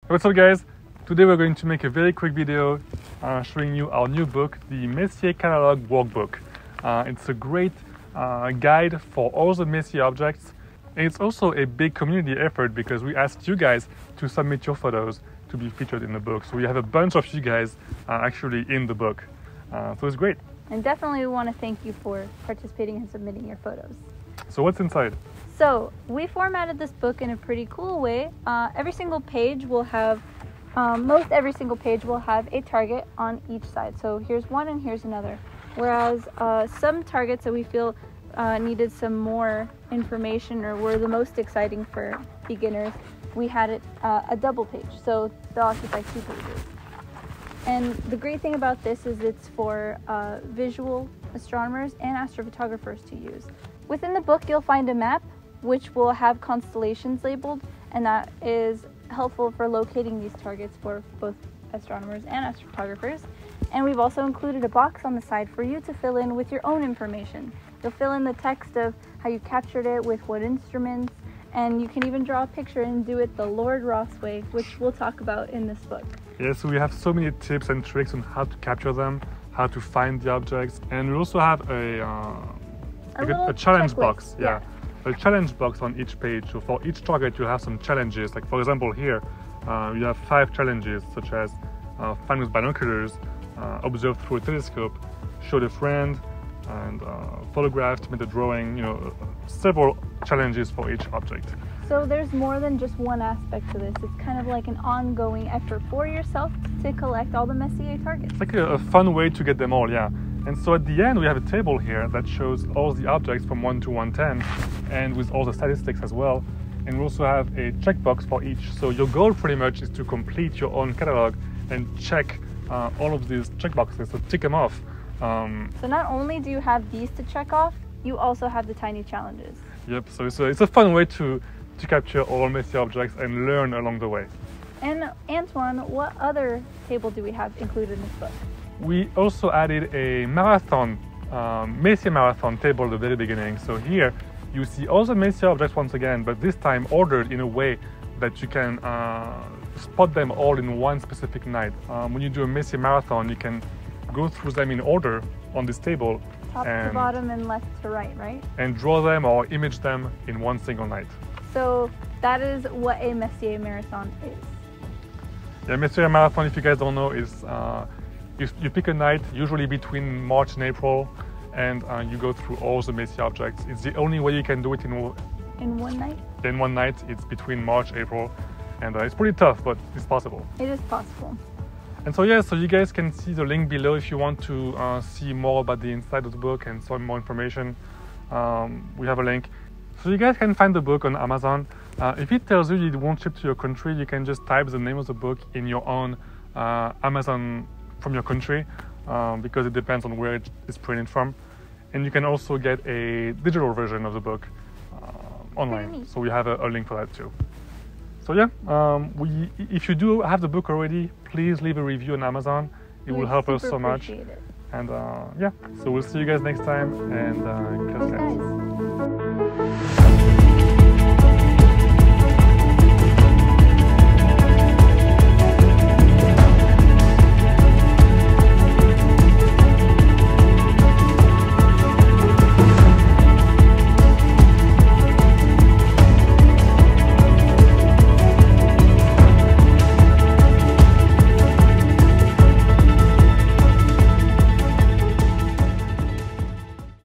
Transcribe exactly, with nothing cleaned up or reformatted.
What's up guys? Today we're going to make a very quick video uh, showing you our new book, the Messier Catalog Workbook. Uh, it's a great uh, guide for all the Messier objects. And it's also a big community effort because we asked you guys to submit your photos to be featured in the book. So we have a bunch of you guys uh, actually in the book. Uh, so it's great. And definitely we want to thank you for participating and submitting your photos. So what's inside? So we formatted this book in a pretty cool way. Uh, every single page will have, um, most every single page will have a target on each side. So here's one and here's another. Whereas uh, some targets that we feel uh, needed some more information or were the most exciting for beginners, we had it uh, a double page. So they'll occupy two pages. And the great thing about this is it's for uh, visual astronomers and astrophotographers to use. Within the book, you'll find a map which will have constellations labeled, and that is helpful for locating these targets for both astronomers and astrophotographers. And we've also included a box on the side for you to fill in with your own information. You'll fill in the text of how you captured it, with what instruments, and you can even draw a picture and do it the Lord Ross way, which we'll talk about in this book. Yeah, so we have so many tips and tricks on how to capture them, how to find the objects, and we also have a, uh, a, a, a challenge checklist. box. Yeah. yeah. A challenge box on each page. So for each target you have some challenges. Like for example here, uh, you have five challenges such as uh, find with binoculars, uh, observe through a telescope, show a friend, and uh, photograph to make a drawing. You know, several challenges for each object. So there's more than just one aspect to this. It's kind of like an ongoing effort for yourself to collect all the Messier targets. It's like a, a fun way to get them all, yeah. And so at the end we have a table here that shows all the objects from one to one ten and with all the statistics as well. And we also have a checkbox for each. So your goal pretty much is to complete your own catalog and check uh, all of these checkboxes, so tick them off. Um, so not only do you have these to check off, you also have the tiny challenges. Yep, so it's a, it's a fun way to, to capture all Messier objects and learn along the way. And Antoine, what other table do we have included in this book? We also added a marathon, um, Messier marathon table at the very beginning. So here you see all the Messier objects once again, but this time ordered in a way that you can uh, spot them all in one specific night. Um, when you do a Messier marathon, you can go through them in order on this table. Top and, to bottom and left to right, right? And draw them or image them in one single night. So that is what a Messier marathon is. Yeah, Messier marathon, if you guys don't know, is uh, you, you pick a night, usually between March and April, and uh, you go through all the Messier objects. It's the only way you can do it in, in one night? In one night. It's between March, April, and uh, it's pretty tough, but it's possible. It is possible. And so yeah, so you guys can see the link below if you want to uh, see more about the inside of the book and some more information. Um, we have a link. So you guys can find the book on Amazon. Uh, if it tells you it won't ship to your country, you can just type the name of the book in your own uh, Amazon from your country, um, because it depends on where it is printed from. And you can also get a digital version of the book uh, online. So we have a, a link for that too. So yeah, um, we, if you do have the book already, please leave a review on Amazon. It we will help us so much. It. And uh, yeah, so we'll see you guys next time, and uh, guys.